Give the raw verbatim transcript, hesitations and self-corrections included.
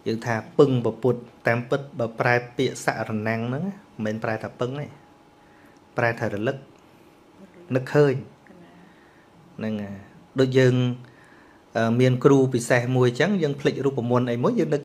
យើងថាពឹងប្រពុតតាមពិតបើប្រែពាក្យសរណាំងហ្នឹងមិនប្រែថាពឹងទេប្រែថារលឹកនឹកឃើញហ្នឹងដូចយើងមានគ្រូពិសេសមួយអញ្ចឹងយើងភ្លេចរូបមន្តអីមួយយើងនឹក